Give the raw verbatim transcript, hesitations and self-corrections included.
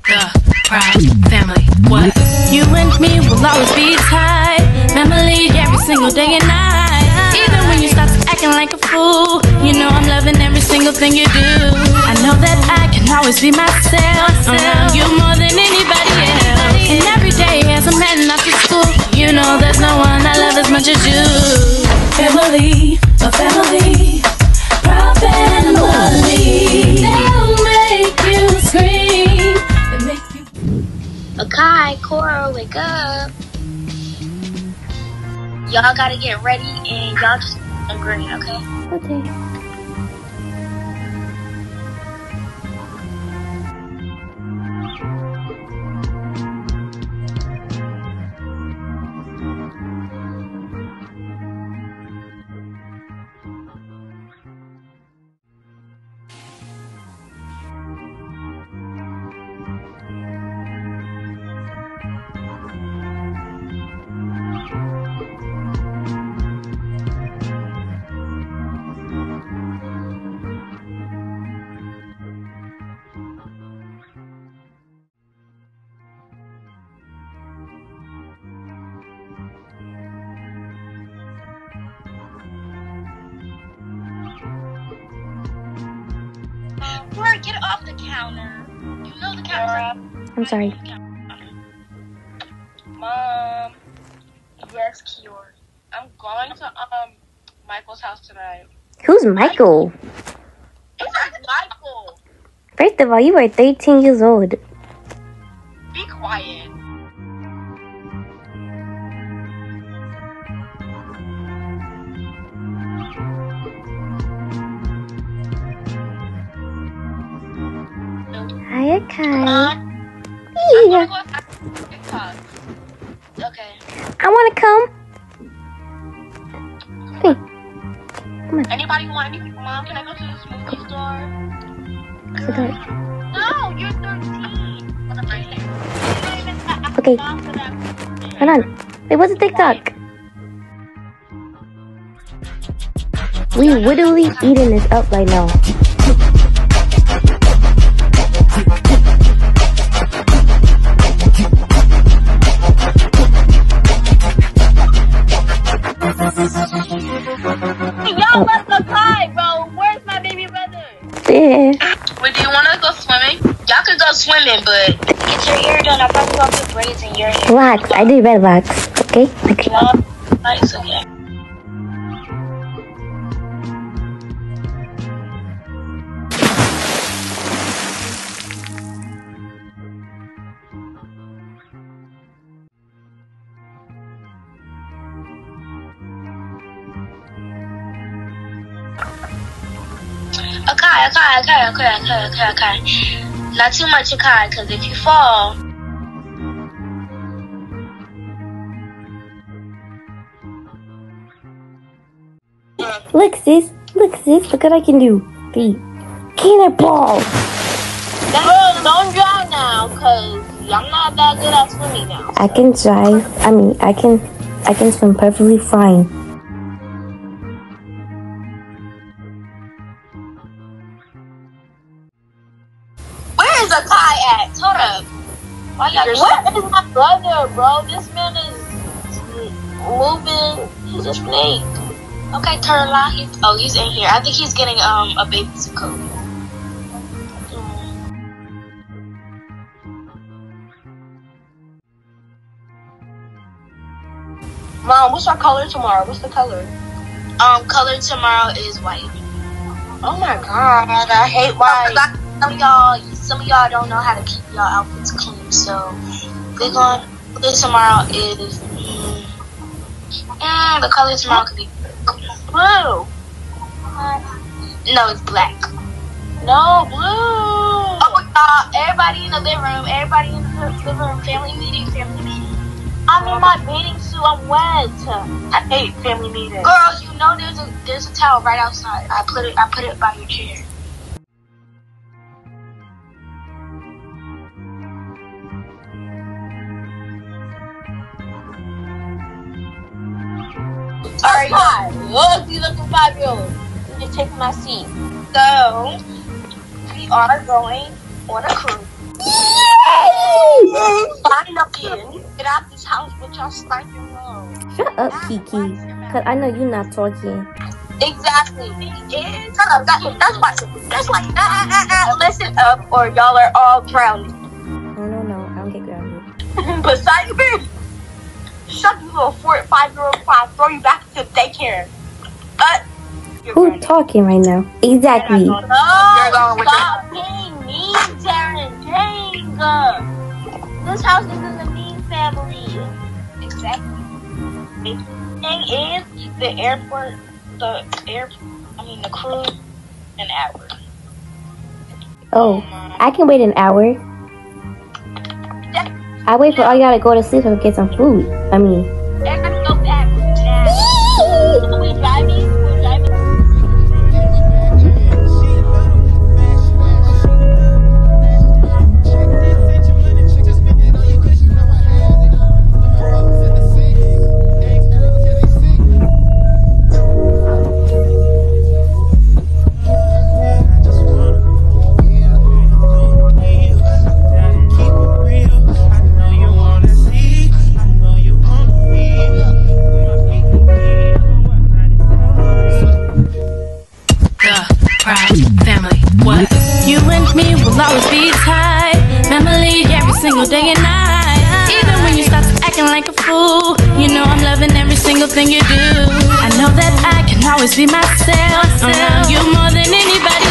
the proud family. What? You and me will always be tied. Memory every single day and night. Even when you start acting like a fool, you know I'm loving every single thing you do. I know that I can always be myself around you more than anybody else. And every day as I'm heading off to school, you know there's no one I love as much as you. Family, a family, proud family. They'll make you scream. They make you. Okay, Cora, wake up. Y'all gotta get ready and y'all just agree, okay? Okay. Cora, get off the counter. You know the counter. I'm sorry. Mom. Yes, Kior. I'm going to um Michael's house tonight. Who's Michael? It's like Michael. First of all, you are thirteen years old. Be quiet. Hi, Kai. Mom, Yeah. TikTok. okay. I want to come. Hey. Come on. Anybody want any? Mom, can I go to the smoothie store? Close the door. No, you're thirteen. Okay. Hold on. Wait, what's a TikTok? We literally eating this up right now. Y'all left the pie, bro. Where's my baby brother? Yeah. Wait, do you want to go swimming? Y'all could go swimming, but Get your hair done. I'm probably gonna put braids in your hair. Relax. I did red box. Okay? Okay. no, nice, okay. Okay, okay, okay, okay, okay, okay, okay. Not too much, okay, because if you fall. Look, sis. Look, sis. Look what I can do. Three. Cannonball. No, don't drown now, because I'm not that good at swimming now. I can drive. I mean, I can. I can swim perfectly fine. Where is Akai at? Hold up. Why y'all what is my brother, bro? This man is moving. He's a snake. Okay, Turla. He, oh, he's in here. I think he's getting um a baby coat. Mom, what's our color tomorrow? What's the color? Um, color tomorrow is white. Oh my god, I hate white. Some of y'all, some of y'all don't know how to keep y'all outfits clean, so we're going. Color tomorrow is mm, mm, the color tomorrow could be Blue. no, it's black. No, blue. Oh, y'all, everybody in the living room, everybody in the living room, family meeting, family meeting. I'm in my bathing suit. I'm wet. I hate family meetings. Girl, you know there's a there's a towel right outside. I put it I put it by your chair. Alright, hi. Look, you looking five year old. Just take my seat. So we are going on a cruise. Yay! up here. You get out this house with your stinking nose. Shut up, Kiki. Cause I know you're not talking. Exactly. Yeah, shut up. That, that's why. That's like, uh, uh, uh, uh, listen up, or y'all are all grounded. No, no, no. I don't get grounded. Besides me, shut you little four, five-year-old before I throw you back to daycare. But who's talking right now? Exactly. No, stop being mean, Darren. Dang. Uh, this house is in the mean family. Exactly. The thing is, the airport, the air, I mean the cruise, an hour. Oh, I can wait an hour. I wait for all y'all to go to sleep so I can get some food. I mean. And let's go back now. Are we driving? We're driving. Family, what? You and me will always be tied. Memory every single day and night. Even when you stop acting like a fool, you know I'm loving every single thing you do. I know that I can always be myself around you more than anybody